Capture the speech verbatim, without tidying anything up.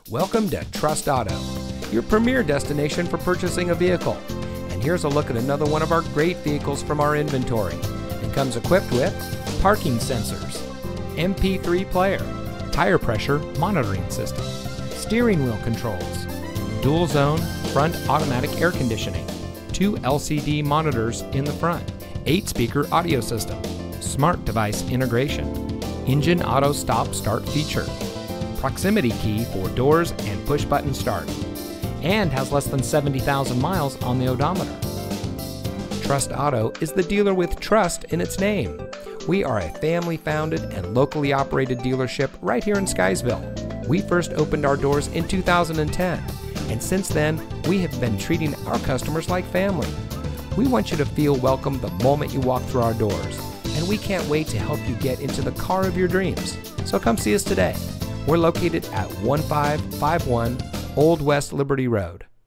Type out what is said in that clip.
Welcome to Trust Auto, your premier destination for purchasing a vehicle. And here's a look at another one of our great vehicles from our inventory. It comes equipped with parking sensors, M P three player, tire pressure monitoring system, steering wheel controls, dual zone front automatic air conditioning, two L C D monitors in the front, eight speaker audio system, smart device integration, engine auto stop start feature, proximity key for doors and push button start, and has less than seventy thousand miles on the odometer. Trust Auto is the dealer with trust in its name. We are a family-founded and locally operated dealership right here in Skiesville. We first opened our doors in two thousand ten, and since then, we have been treating our customers like family. We want you to feel welcome the moment you walk through our doors, and we can't wait to help you get into the car of your dreams. So come see us today. We're located at one five five one Old West Liberty Road.